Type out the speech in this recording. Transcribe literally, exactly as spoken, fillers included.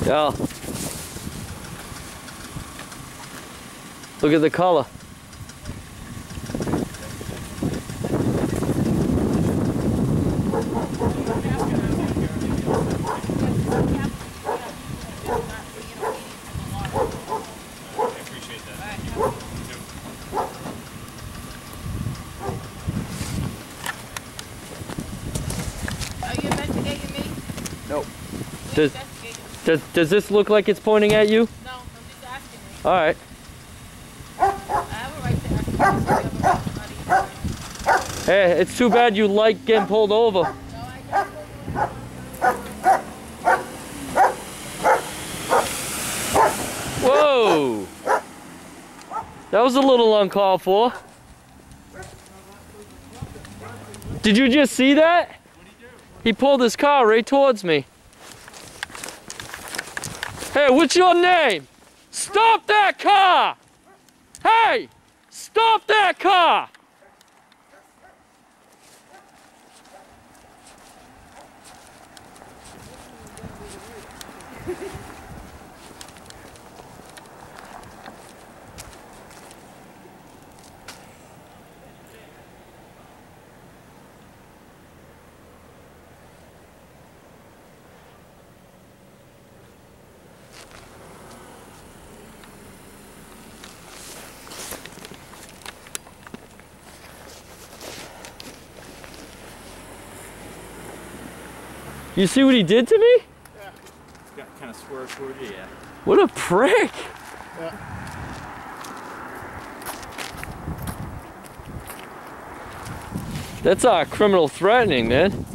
Yeah. Look at the color. Nope. Does, does, does this look like it's pointing at you? No, I'm just asking you. Alright. I have a right to ask you. Hey, it's too bad you like getting pulled over. No, I don't. Whoa! That was a little uncalled for. Did you just see that? He pulled his car right towards me. Hey, what's your name? Stop that car! Hey! Stop that car! You see what he did to me? Yeah. Got kind of swerved toward you, yeah. What a prick! Yeah. That's uh, criminal threatening, man.